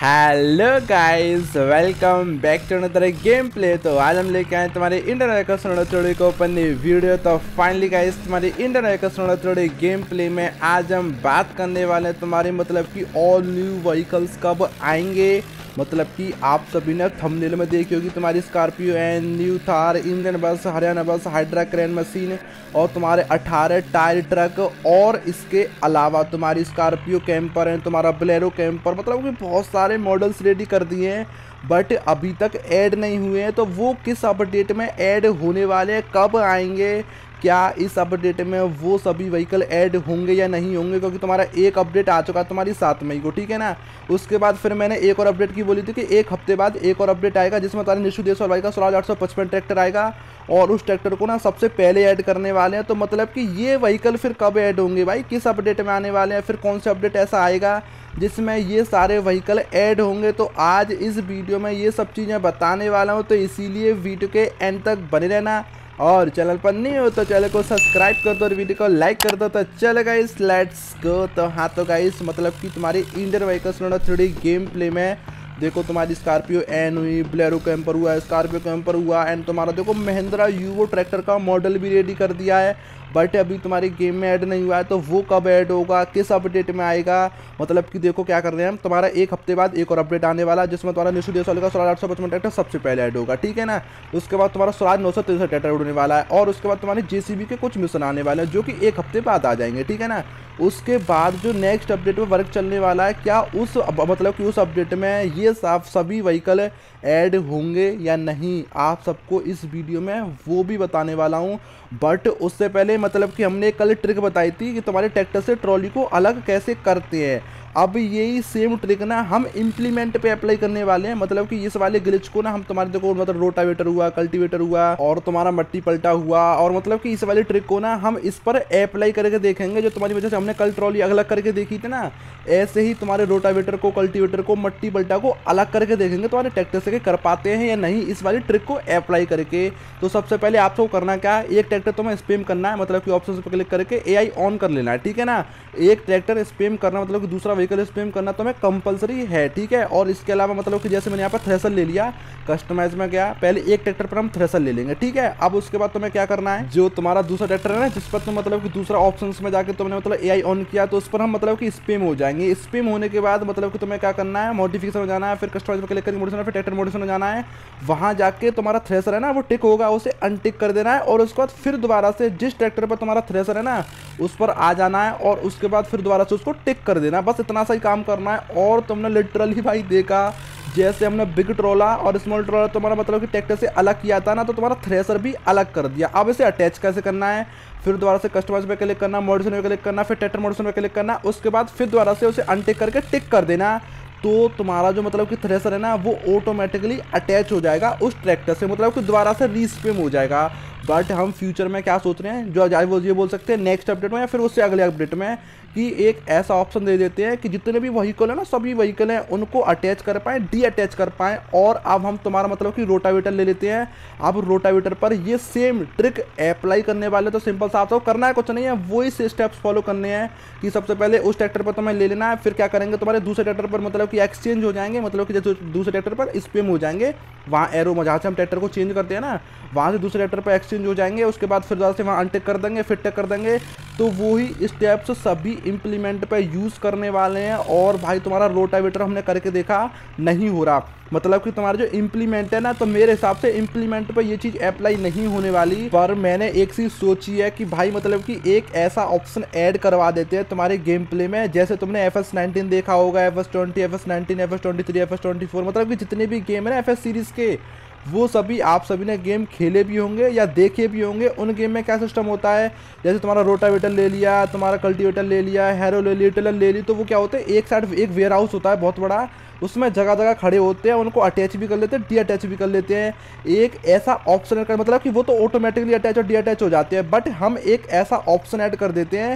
Hello guys, welcome back to another game play. तो आज हम लेके आए तुम्हारे इंडियन वेहिकल थोड़ी को ओपन वीडियो। तो फाइनली गाइस तुम्हारी इंडियन वेहिकल थोड़ी गेम प्ले में आज हम बात करने वाले हैं तुम्हारी मतलब कि ऑल न्यू व्हीकल्स कब आएंगे। मतलब कि आप सभी ने थंबनेल में देखी होगी तुम्हारी Scorpio N, new Thar, Indian bus, Haryana बस, हाइड्रा क्रेन मशीन और तुम्हारे 18 टायर ट्रक और इसके अलावा तुम्हारी स्कॉर्पियो कैंपर है, तुम्हारा बोलेरो कैंपर, मतलब कि बहुत सारे मॉडल्स रेडी कर दिए हैं बट अभी तक ऐड नहीं हुए हैं। तो वो किस अपडेट में ऐड होने वाले हैं, कब आएंगे, क्या इस अपडेट में वो सभी व्हीकल ऐड होंगे या नहीं होंगे, क्योंकि तुम्हारा एक अपडेट आ चुका है तुम्हारी 7 मई को, ठीक है ना। उसके बाद फिर मैंने एक और अपडेट की बोली थी कि एक हफ्ते बाद एक और अपडेट आएगा जिसमें तुम्हारे निशु देश और भाई का स्वराज 855 ट्रैक्टर आएगा और उस ट्रैक्टर को ना सबसे पहले ऐड करने वाले हैं। तो मतलब कि ये व्हीकल फिर कब ऐड होंगे भाई, किस अपडेट में आने वाले हैं, फिर कौन सा अपडेट ऐसा आएगा जिसमें ये सारे व्हीकल ऐड होंगे। तो आज इस वीडियो में ये सब चीज़ें बताने वाला हूँ, तो इसीलिए वीडियो के एंड तक बने रहना और चैनल पर नहीं हो तो चैनल को सब्सक्राइब कर दो और वीडियो को लाइक कर दो। तो चलो गाइस लेट्स गो। तो हाँ तो गाइस मतलब कि तुम्हारी Indian vehicle 3D game play में देखो तुम्हारी स्कॉर्पियो एन हुई, बोलेरो कैंपर हुआ, स्कॉर्पियो कैंपर हुआ एंड तुम्हारा देखो महिंद्रा यूवो ट्रैक्टर का मॉडल भी रेडी कर दिया है बट अभी तुम्हारी गेम में ऐड नहीं हुआ है। तो वो कब ऐड होगा, किस अपडेट में आएगा, मतलब कि देखो क्या कर रहे हैं हम, तुम्हारा एक हफ्ते बाद एक और अपडेट आने वाला है जिसमें तुम्हारा निशु देश वाले का स्वराज 855 ट्रैक्टर सबसे पहले ऐड होगा, ठीक है ना। उसके बाद तुम्हारा स्वराज 963 ट्रैक्टर उड़ने वाला है और उसके बाद तुम्हारे जेसीबी के कुछ मिशन आने वाले हैं जो कि एक हफ्ते बाद आ जाएंगे, ठीक है ना। उसके बाद जो नेक्स्ट अपडेट में वर्क चलने वाला है, क्या उस मतलब कि उस अपडेट में ये सभी व्हीकल ऐड होंगे या नहीं, आप सबको इस वीडियो में वो भी बताने वाला हूँ। बट उससे पहले मतलब कि हमने कल ट्रिक बताई थी कि तुम्हारे ट्रैक्टर से ट्रॉली को अलग कैसे करते हैं। अब यही सेम ट्रिक ना हम इम्प्लीमेंट पे अप्लाई करने वाले हैं। मतलब कि इस वाले ग्लिच को ना हम तुम्हारे देखो मतलब रोटावेटर हुआ, कल्टीवेटर हुआ और तुम्हारा मट्टी पलटा हुआ और मतलब कि इस वाले ट्रिक को ना हम इस पर अप्लाई करके देखेंगे। जो तुम्हारी वजह से हमने कल ट्रॉली अलग करके देखी थी ना, ऐसे ही तुम्हारे रोटावेटर को, कल्टीवेटर को, मट्टी पलटा को अलग करके देखेंगे तुम्हारे ट्रैक्टर से कर पाते हैं या नहीं इस वाली ट्रिक को अप्लाई करके। तो सबसे पहले आपको करना क्या है, एक ट्रैक्टर तुम्हें स्पैम करना है, मतलब कि ऑप्शन पर क्लिक करके AI ऑन कर लेना है, ठीक है ना। एक ट्रैक्टर स्पैम करना मतलब कि दूसरा व्हीकल स्पैम करना तो हमें कंपलसरी है, ठीक है। और इसके अलावा मतलब कि जैसे मैंने यहाँ पर थ्रेशर ले लिया, कस्टमाइज में गया, पहले एक ट्रैक्टर पर हम थ्रेशर ले लेंगे, ठीक है। अब उसके बाद तुम्हें क्या करना है, जो तुम्हारा दूसरा ट्रैक्टर है ना जिस पर तुम मतलब कि दूसरा ऑप्शंस में जाके तुमने मतलब AI ऑन किया तो उस पर हम मतलब कि स्पैम हो जाएंगे। स्पैम होने के बाद मतलब कि तुम्हें क्या करना है, मॉडिफिकेशन में जाना है, फिर कस्टमाइज पर क्लिक करके मॉडिफिकेशन, फिर ट्रैक्टर मॉडिफिकेशन में जाना है। वहां जाके तुम्हारा थ्रेशर है ना वो टिक होगा, उसे अनटिक कर देना है और उसके बाद फिर दोबारा से जिस ट्रैक्टर पर तुम्हारा थ्रेशर है ना उस पर आ जाना है और उसके बाद फिर दोबारा से उसको टिक कर देना। बस इतना सा ही काम करना है। और तुमने लिटरली भाई देखा जैसे हमने बिग ट्रोला और स्मॉल ट्रोला तुम्हारा मतलब कि ट्रैक्टर से अलग किया था ना, तो तुम्हारा थ्रेशर भी अलग कर दिया। अब इसे अटैच कैसे करना है, फिर दोबारा से कस्टमाइज पे क्लिक करना, मॉडिफिकेशन पे क्लिक करना, फिर ट्रैक्टर मॉडिफिकेशन पे क्लिक करना, उसके बाद फिर दोबारा से उसे अनटिक करके टिक कर देना। तो तुम्हारा जो मतलब कि थ्रेशर है ना वो ऑटोमेटिकली अटैच हो जाएगा उस ट्रैक्टर से, मतलब कि दोबारा से रीस्पेम हो जाएगा। बट हम फ्यूचर में क्या सोच रहे हैं, जो आज वो ये बोल सकते हैं नेक्स्ट अपडेट में या फिर उससे अगले अपडेट में, कि एक ऐसा ऑप्शन दे देते हैं कि जितने भी व्हीकल है ना सभी व्हीकल हैं उनको अटैच कर पाएँ, डी अटैच कर पाएँ। और अब हम तुम्हारा मतलब कि रोटावेटर ले लेते हैं। अब रोटावेटर पर ये सेम ट्रिक अप्लाई करने वाले, तो सिंपल सा आपको करना है कुछ नहीं है, वही से स्टेप्स फॉलो करने हैं कि सबसे पहले उस ट्रैक्टर पर तुम्हें ले लेना है, फिर क्या करेंगे तुम्हारे दूसरे ट्रैक्टर पर मतलब कि एक्सचेंज हो जाएंगे, मतलब कि जैसे दूसरे ट्रैक्टर पर स्पैम हो जाएंगे, वहाँ एरो में जहाँ से हम ट्रैक्टर को चेंज करते हैं ना वहाँ से दूसरे ट्रैक्टर पर एक्सचेंज हो जाएंगे। उसके बाद फिर दोबारा से वहाँ अनटिक कर देंगे, फिर टिक कर देंगे। तो वही स्टेप्स सभी इंप्लीमेंट पे यूज़ करने वाले हैं। और भाई तुम्हारा रोटावेटर हमने करके देखा नहीं हो रहा, मतलब कि तुम्हारा जो इम्प्लीमेंट है ना, तो मेरे हिसाब से इम्प्लीमेंट पे ये चीज़ अप्लाई नहीं होने वाली। पर मैंने एक चीज़ सोची है कि भाई मतलब कि एक ऐसा ऑप्शन ऐड करवा देते हैं तुम्हारे गेम प्ले में, जैसे तुमने FS19 देखा होगा, FS20, FS19, FS23, FS24, मतलब कि जितने भी गेम है ना FS सीरीज़ के, वो सभी आप सभी ने गेम खेले भी होंगे या देखे भी होंगे। उन गेम में क्या सिस्टम होता है, जैसे तुम्हारा रोटावेटर ले लिया, तुम्हारा कल्टीवेटर ले लिया, हैरो ले ली, टिलर ले ली, तो वो क्या होते हैं एक साइड एक वेयर हाउस होता है बहुत बड़ा, उसमें जगह जगह खड़े होते हैं, उनको अटैच भी कर लेते हैं, डी अटैच भी कर लेते हैं। एक ऐसा ऑप्शन कर मतलब कि वो तो ऑटोमेटिकली अटैच और डी अटैच हो जाते हैं, बट हम एक ऐसा ऑप्शन ऐड कर देते हैं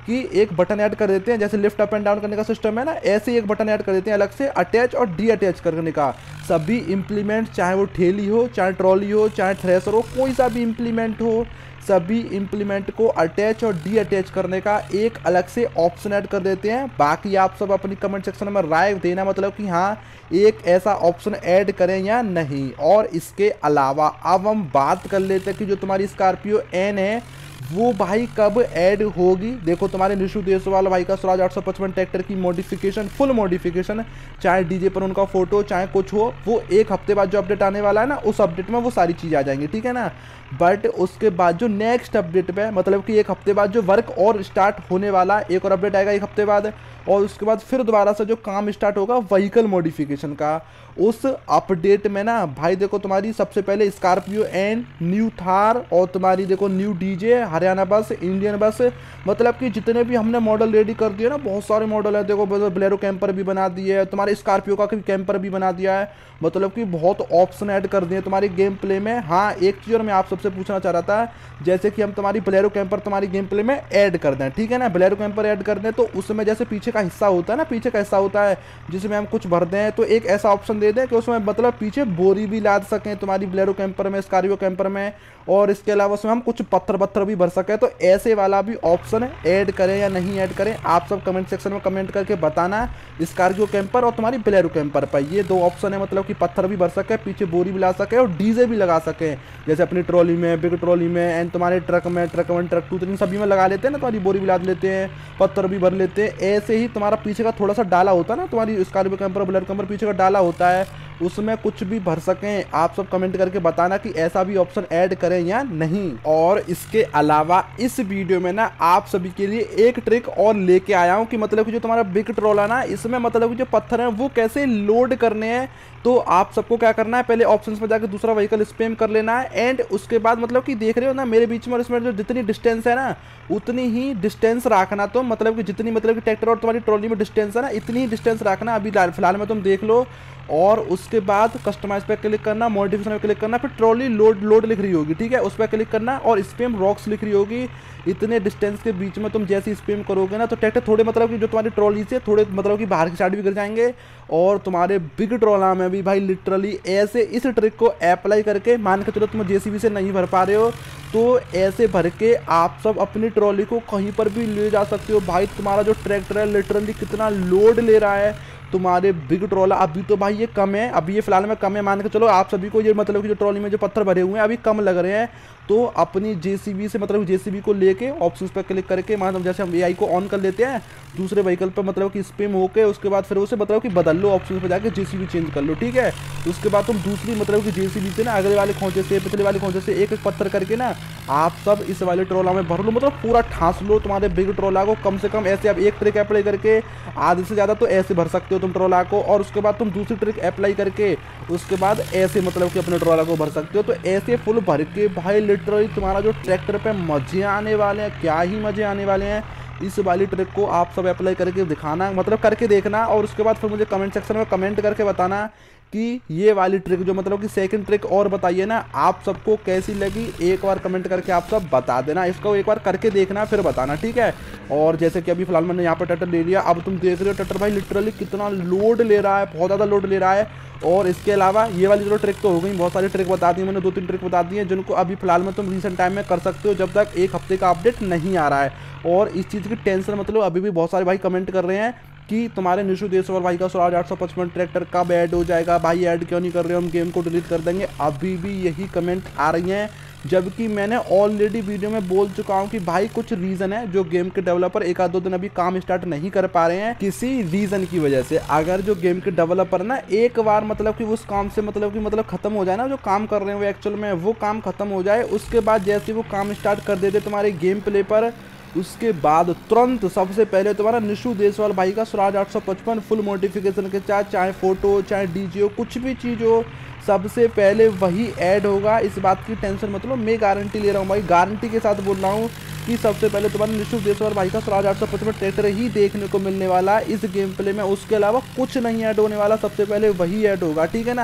कि एक बटन ऐड कर देते हैं, जैसे लिफ्ट अप एंड डाउन करने का सिस्टम है ना, ऐसे ही एक बटन ऐड कर देते हैं अलग से अटैच और डी अटैच करने का। सभी इम्प्लीमेंट, चाहे वो ठेली हो, चाहे ट्रॉली हो, चाहे थ्रेसर हो, कोई सा भी इम्प्लीमेंट हो, सभी इम्प्लीमेंट को अटैच और डी अटैच करने का एक अलग से ऑप्शन ऐड कर देते हैं। बाकी आप सब अपनी कमेंट सेक्शन में राय देना, मतलब कि हाँ एक ऐसा ऑप्शन ऐड करें या नहीं। और इसके अलावा अब हम बात कर लेते हैं कि जो तुम्हारी स्कॉर्पियो एन है वो भाई कब ऐड होगी। देखो तुम्हारे निशु देसवाल भाई का स्वराज 855 ट्रैक्टर की मॉडिफिकेशन, फुल मॉडिफिकेशन, चाहे डीजे पर उनका फोटो चाहे कुछ हो, वो एक हफ्ते बाद जो अपडेट आने वाला है ना, उस अपडेट में वो सारी चीज़ आ जाएंगी, ठीक है ना। बट उसके बाद जो नेक्स्ट अपडेट पे, मतलब कि एक हफ्ते बाद जो वर्क और स्टार्ट होने वाला, एक और अपडेट आएगा एक हफ्ते बाद, और उसके बाद फिर दोबारा से जो काम स्टार्ट होगा व्हीकल मॉडिफिकेशन का, उस अपडेट में ना भाई देखो तुम्हारी सबसे पहले स्कॉर्पियो एन, न्यू थार, और तुम्हारी देखो न्यू डीजे, हरियाणा बस, इंडियन बस, मतलब कि जितने भी हमने मॉडल रेडी कर दिए ना, बहुत सारे मॉडल है। देखो बोलेरो कैंपर भी बना दिए है, तुम्हारे स्कॉर्पियो का कैंपर भी बना दिया है, मतलब कि बहुत ऑप्शन ऐड कर दिए तुम्हारी गेम प्ले में। हाँ एक चीज़ और मैं आप सबसे पूछना चाह रहा था, जैसे कि हम तुम्हारी बोलेरो कैंपर तुम्हारी गेम प्ले में ऐड कर दें, ठीक है ना, बोलेरो कैंपर ऐड कर दें, तो उसमें जैसे पीछे का हिस्सा होता है ना, पीछे का हिस्सा होता है जिसमें हम कुछ भर दें, तो एक ऐसा ऑप्शन दे दें कि उसमें मतलब पीछे बोरी भी लाद सकें तुम्हारी बोलेरो कैंपर में, स्कॉर्पियो कैंपर में, और इसके अलावा उसमें हम कुछ पत्थर भी भर सकें। तो ऐसे वाला भी ऑप्शन ऐड करें या नहीं ऐड करें, आप सब कमेंट सेक्शन में कमेंट करके बताना। स्कॉर्पियो कैंपर और तुम्हारी बोलेरो कैंपर पर ये दो ऑप्शन है, मतलब कि पत्थर भी भर सके, पीछे बोरी भी ला सके और डीजे भी लगा सके, जैसे अपनी ट्रॉली में, बिग ट्रॉली में, एंड तुम्हारे ट्रक में, ट्रक 1 ट्रक 2 3 सभी में लगा लेते हैं ना, तुम्हारी बोरी भी ला लेते हैं, पत्थर भी भर लेते हैं। ऐसे ही तुम्हारा पीछे का थोड़ा सा डाला होता है ना, तुम्हारी स्कॉर्पियो कैंपर बोलेरो कैंपर पीछे का डाला होता है, उसमें कुछ भी भर सकें। आप सब कमेंट करके बताना कि ऐसा भी ऑप्शन ऐड करें या नहीं। और इसके अलावा इस वीडियो में ना आप सभी के लिए एक ट्रिक और लेके आया हूं कि मतलब कि जो तुम्हारा बिग ट्रॉल है ना, इसमें मतलब कि जो पत्थर हैं वो कैसे लोड करने हैं। तो आप सबको क्या करना है, पहले ऑप्शंस में जाकर दूसरा व्हीकल स्पैम कर लेना है, एंड उसके बाद मतलब कि देख रहे हो ना मेरे बीच में और इसमें जो जितनी डिस्टेंस है ना, उतनी ही डिस्टेंस रखना। तो मतलब कि जितनी मतलब कि ट्रैक्टर और तुम्हारी ट्रॉली में डिस्टेंस है ना, इतनी ही डिस्टेंस रखना अभी फिलहाल में, तुम देख लो। और उसके बाद कस्टमाइज पे क्लिक करना, मॉडिफिकेशन पे क्लिक करना, फिर ट्रॉली लोड लिख रही होगी, ठीक है, उस पर क्लिक करना, और स्पैम रॉक्स लिख रही होगी। इतने डिस्टेंस के बीच में तुम जैसे स्पैम करोगे ना, तो ट्रैक्टर थोड़े मतलब कि जो तुम्हारी ट्रॉली से थोड़े मतलब कि बाहर की साइड भी गिर जाएंगे, और तुम्हारे बिग ट्रॉला में भी भाई लिटरली ऐसे इस ट्रिक को अप्लाई करके, मान के चलो तुम जेसीबी से नहीं भर पा रहे हो, तो ऐसे भर के आप सब अपनी ट्रॉली को कहीं पर भी ले जा सकते हो। भाई तुम्हारा जो ट्रैक्टर है लिटरली कितना लोड ले रहा है तुम्हारे बिग ट्रॉला। अभी तो भाई ये कम है, अभी ये फिलहाल में कम है, मान के चलो आप सभी को ये मतलब कि जो ट्रॉली में जो पत्थर भरे हुए हैं अभी कम लग रहे हैं। तो अपनी जेसीबी से मतलब जेसीबी को लेके ऑप्शंस पर क्लिक करके, मतलब जैसे हम एआई को ऑन कर लेते हैं दूसरे व्हीकल पर, मतलब कि स्पैम होके उसके बाद फिर उसे मतलब कि बदल लो, ऑप्शन पर जाके जेसीबी चेंज कर लो, ठीक है। उसके बाद तुम दूसरी मतलब कि जेसीबी से ना अगले वाले खोंचे से, पिछले वाले खोंचे से एक एक पत्थर करके ना आप सब इस वाले ट्रॉला में भर लो, मतलब पूरा ठांस लो तुम्हारे बिग ट्रॉला को। कम से कम ऐसे आप एक ट्रिक अप्लाई करके आधे से ज़्यादा तो ऐसे भर सकते हो तुम ट्रॉला को, और उसके बाद तुम दूसरी ट्रिक अप्लाई करके उसके बाद ऐसे मतलब कि अपने ट्रॉला को भर सकते हो। तो ऐसे फुल भर के भाई लिटरली तुम्हारा जो ट्रैक्टर पे मजे आने वाले हैं, क्या ही मजे आने वाले हैं। इस वाली ट्रिक को आप सब अप्लाई करके दिखाना, मतलब करके देखना, और उसके बाद फिर मुझे कमेंट सेक्शन में कमेंट करके बताना कि ये वाली ट्रिक जो मतलब कि सेकंड ट्रिक और बताइए ना आप सबको कैसी लगी। एक बार कमेंट करके आप सब बता देना, इसको एक बार करके देखना फिर बताना, ठीक है। और जैसे कि अभी फिलहाल मैंने यहाँ पर ट्रैक्टर ले लिया, अब तुम देख रहे हो ट्रैक्टर भाई लिटरली कितना लोड ले रहा है, बहुत ज़्यादा लोड ले रहा है। और इसके अलावा ये वाली जो ट्रिक तो हो गई, बहुत सारी ट्रिक बता दी मैंने, 2-3 ट्रिक बता दी हैं जिनको अभी फिलहाल में तुम रिसेंट टाइम में कर सकते हो जब तक एक हफ्ते का अपडेट नहीं आ रहा है। और इस चीज़ की टेंशन मतलब अभी भी बहुत सारे भाई कमेंट कर रहे हैं कि तुम्हारे निशु देसवाल भाई का स्वराज 855 ट्रैक्टर कब ऐड हो जाएगा, भाई ऐड क्यों नहीं कर रहे हो, हम गेम को डिलीट कर देंगे। अभी भी यही कमेंट आ रही हैं, जबकि मैंने ऑलरेडी वीडियो में बोल चुका हूं कि भाई कुछ रीज़न है जो गेम के डेवलपर एक आध दो दिन अभी काम स्टार्ट नहीं कर पा रहे हैं किसी रीज़न की वजह से। अगर जो गेम के डेवलपर ना एक बार मतलब कि उस काम से मतलब खत्म हो जाए ना, जो काम कर रहे हैं वो एक्चुअल में वो काम खत्म हो जाए, उसके बाद जैसे वो काम स्टार्ट कर देते तुम्हारे गेम प्ले पर, उसके बाद तुरंत सबसे पहले तुम्हारा निशु देसवाल भाई का स्वराज 855 फुल मॉडिफिकेशन के साथ, चाहे फोटो चाहे डीजे हो, कुछ भी चीज़ हो, सबसे पहले वही ऐड होगा। इस बात की टेंशन मतलब मैं गारंटी ले रहा हूँ भाई, गारंटी के साथ बोल रहा हूँ कि सबसे पहले तुम्हारा निशु देसवाल भाई का स्वराज 855 ट्रैक्टर ही देखने को मिलने वाला है इस गेम प्ले में। उसके अलावा कुछ नहीं ऐड होने वाला, सबसे पहले वही ऐड होगा, ठीक है ना।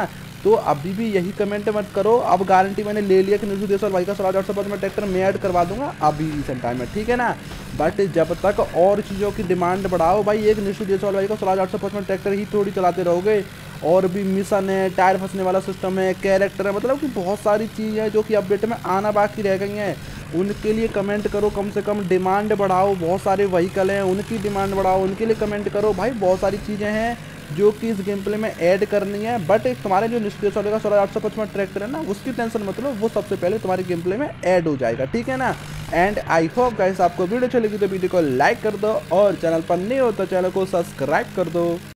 तो अभी भी यही कमेंट मत करो। अब गारंटी मैंने ले लिया कि निशु देसवाल भाई का 16,805 में ट्रैक्टर मैं ऐड करवा दूंगा अभी रिसेंट टाइम में, ठीक है ना। बट जब तक और चीज़ों की डिमांड बढ़ाओ भाई, एक निशु देसवाल भाई का 16,805 में ट्रैक्टर ही थोड़ी चलाते रहोगे। और भी मिशन है, टायर फंसने वाला सिस्टम है, कैरेक्टर है, मतलब कि बहुत सारी चीज़ें हैं जो कि अपडेट में आना बाकी रह गई हैं। उनके लिए कमेंट करो, कम से कम डिमांड बढ़ाओ। बहुत सारे व्हीकल हैं, उनकी डिमांड बढ़ाओ, उनके लिए कमेंट करो भाई। बहुत सारी चीज़ें हैं जो कि इस गेम प्ले में ऐड करनी है। बट तुम्हारे जो निष्क्रिय का 16,855 ट्रैक्टर है ना, उसकी टेंशन मत लो, वो सबसे पहले तुम्हारे गेम प्ले में ऐड हो जाएगा, ठीक है ना। एंड आई होप गाइस आपको वीडियो अच्छी लगी तो वीडियो को लाइक कर दो, और चैनल पर नहीं हो तो चैनल को सब्सक्राइब कर दो।